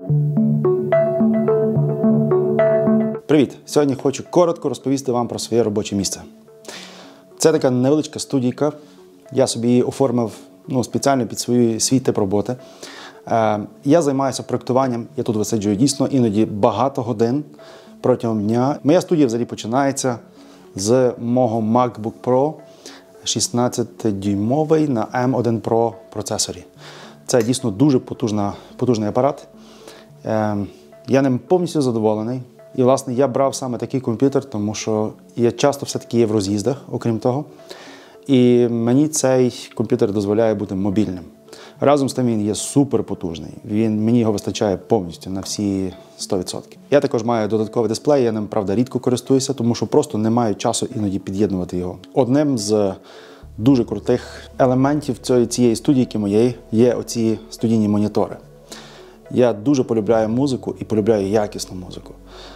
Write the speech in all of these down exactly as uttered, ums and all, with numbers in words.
Привіт! Сьогодні хочу коротко розповісти вам про своє робоче місце. Це така невеличка студійка. Я собі її оформив ну, спеціально під свій, свій тип роботи. Е, я займаюся проєктуванням, я тут висиджую дійсно іноді багато годин протягом дня. Моя студія взагалі починається з мого MacBook Pro шістнадцятидюймовий на ем один Pro процесорі. Це дійсно дуже потужна, потужний апарат. Е, я ним повністю задоволений. І, власне, я брав саме такий комп'ютер, тому що я часто все-таки є в роз'їздах, окрім того. І мені цей комп'ютер дозволяє бути мобільним. Разом з тим він є суперпотужний. Він, мені його вистачає повністю на всі сто відсотків. Я також маю додатковий дисплей, я ним, правда, рідко користуюся, тому що просто не маю часу іноді під'єднувати його. Одним з дуже крутих елементів цієї студійки моєї є оці студійні монітори. Я дуже полюбляю музику і полюбляю якісну музику.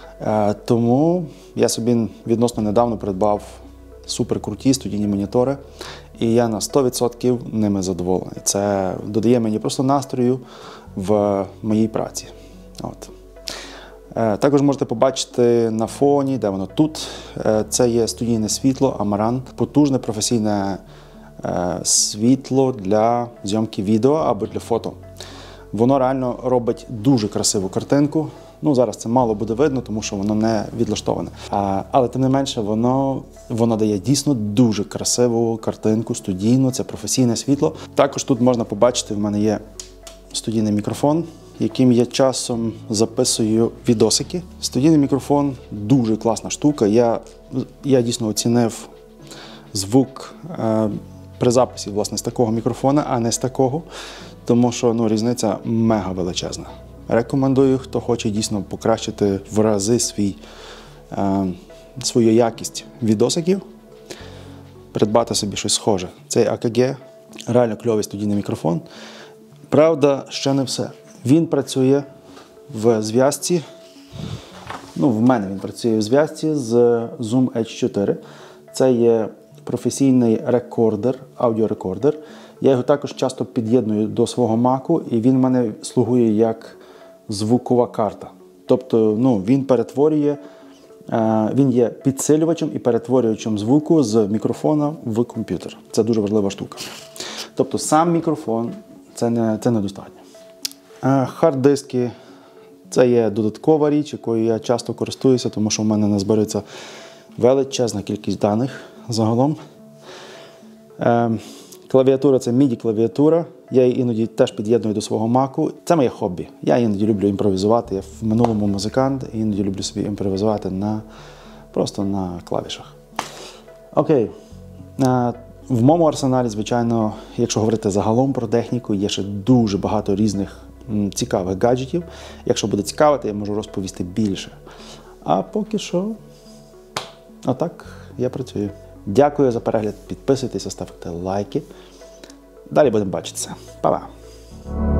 Тому я собі відносно недавно придбав суперкруті студійні монітори, і я на сто відсотків ними задоволений. Це додає мені просто настрою в моїй праці. От. Також можете побачити на фоні, де воно тут. Це є студійне світло Amaran, потужне професійне світло для зйомки відео або для фото. Воно реально робить дуже красиву картинку. Ну, зараз це мало буде видно, тому що воно не відлаштоване. А, але тим не менше, воно, воно дає дійсно дуже красиву картинку, студійну, це професійне світло. Також тут можна побачити, в мене є студійний мікрофон, яким я часом записую відосики. Студійний мікрофон – дуже класна штука. Я, я дійсно оцінив звук е, при записі, власне, з такого мікрофона, а не з такого, тому що ну, різниця мега величезна. Рекомендую, хто хоче дійсно покращити в рази свій, е, свою якість відосиків, придбати собі щось схоже. Цей а ка ге реально кльовий студійний мікрофон. Правда, ще не все. Він працює в зв'язці, ну в мене він працює в зв'язці з Zoom ейч чотири. Це є професійний рекордер, аудіорекордер. Я його також часто під'єдную до свого Маку, і він в мене слугує як звукова карта. Тобто ну, він перетворює, е, він є підсилювачем і перетворювачем звуку з мікрофона в комп'ютер. Це дуже важлива штука. Тобто сам мікрофон це, не, це недостатньо. Е, хард-диски – це є додаткова річ, якою я часто користуюся, тому що в мене назбирається величезна кількість даних загалом. Е, Клавіатура – це міді-клавіатура. Я її іноді теж під'єдную до свого Маку. Це моє хобі. Я іноді люблю імпровізувати. Я в минулому музикант, і іноді люблю собі імпровізувати на, просто на клавішах. Окей. В моєму арсеналі, звичайно, якщо говорити загалом про техніку, є ще дуже багато різних цікавих гаджетів. Якщо буде цікаво, то я можу розповісти більше. А поки що, отак я працюю. Дякую за перегляд, підписуйтеся, ставте лайки. Далі будемо бачитися. Па-па!